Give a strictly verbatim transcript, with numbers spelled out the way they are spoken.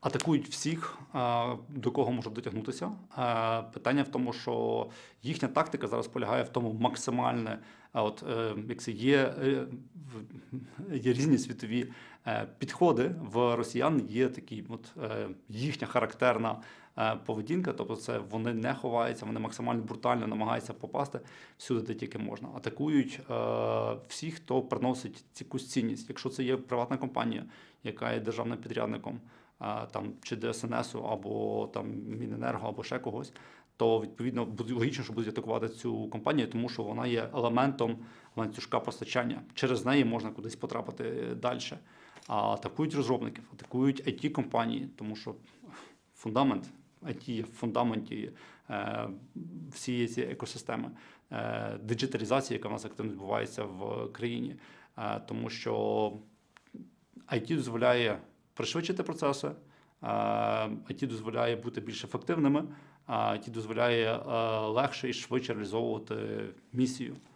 атакують всіх, до кого можуть дотягнутися. Питання в тому, що їхня тактика зараз полягає в тому максимальне, от як це є, є різні світові підходи в росіян, є такі от їхня характерна поведінка, тобто це вони не ховаються, вони максимально брутально намагаються попасти всюди, де тільки можна. Атакують всіх, хто приносить якусь цінність. Якщо це є приватна компанія, яка є державним підрядником, там, чи Де Ес Ен Есу, або там Міненерго, або ще когось, то, відповідно, буде логічно, що будуть атакувати цю компанію, тому що вона є елементом ланцюжка постачання. Через неї можна кудись потрапити далі. А атакують розробників, атакують ай ті-компанії, тому що фундамент ай ті є в фундаменті е, всієї цієї екосистеми. Е, диджиталізації, яка в нас активно відбувається в країні. Е, тому що ай ті дозволяє пришвидшити процеси, ай ті дозволяє бути більш ефективними, ай ті дозволяє легше і швидше реалізовувати місію.